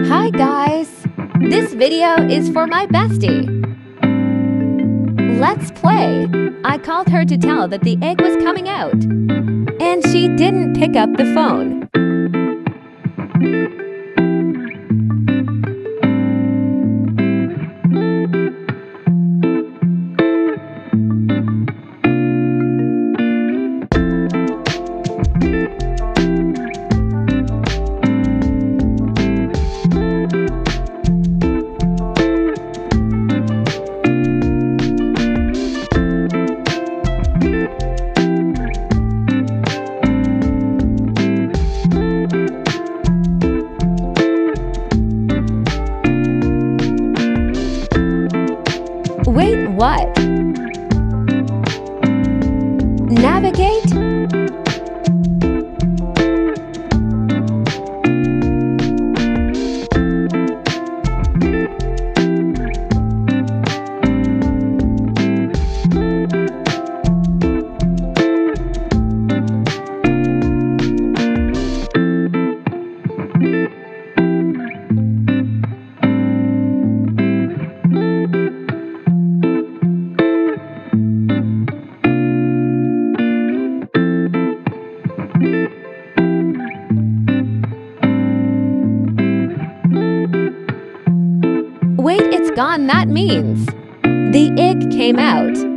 Hi guys! This video is for my bestie. Let's play! I called her to tell that the egg was coming out, and she didn't pick up the phone. Wait, what? Navigate? Wait, it's gone. That means the egg came out.